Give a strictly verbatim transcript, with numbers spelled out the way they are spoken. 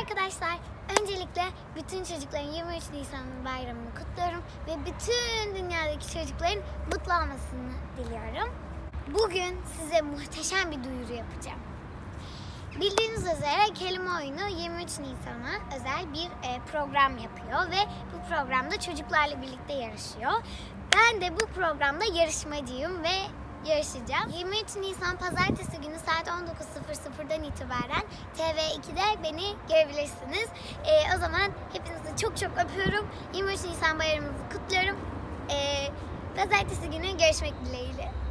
arkadaşlar. Öncelikle bütün çocukların yirmi üç Nisan bayramını kutluyorum ve bütün dünyadaki çocukların mutlu olmasını diliyorum. Bugün size muhteşem bir duyuru yapacağım. Bildiğiniz üzere kelime oyunu yirmi üç Nisan'a özel bir program yapıyor ve bu programda çocuklarla birlikte yarışıyor. Ben de bu programda yarışmacıyım ve yarışacağım. yirmi üç Nisan Pazartesi günü saat on dokuz sıfır sıfırdan itibaren T V iki'de beni görebilirsiniz. Ee, o zaman hepinizi çok çok öpüyorum. yirmi üç Nisan bayramınızı kutluyorum. Ee, Pazartesi günü görüşmek dileğiyle.